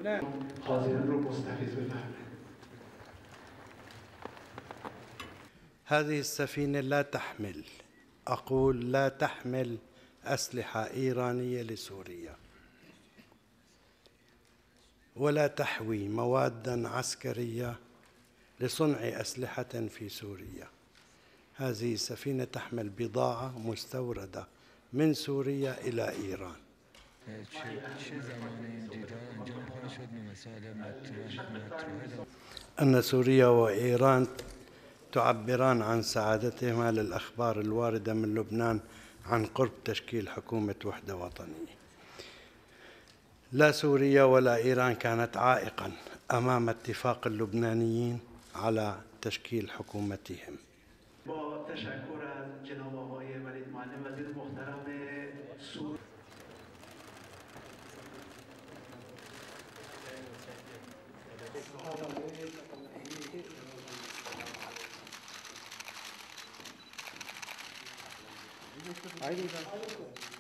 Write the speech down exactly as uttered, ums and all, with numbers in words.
هذه السفينة لا تحمل، أقول لا تحمل أسلحة إيرانية لسوريا، ولا تحوي مواداً عسكرية لصنع أسلحة في سوريا. هذه السفينة تحمل بضاعة مستوردة من سوريا إلى إيران. أن سوريا وإيران تعبران عن سعادتهما للأخبار الواردة من لبنان عن قرب تشكيل حكومة وحدة وطنية. لا سوريا ولا إيران كانت عائقاً أمام اتفاق اللبنانيين على تشكيل حكومتهم. با تشکر از جناب آقای ولید معلم وزیر محترم سوریه. Haydi.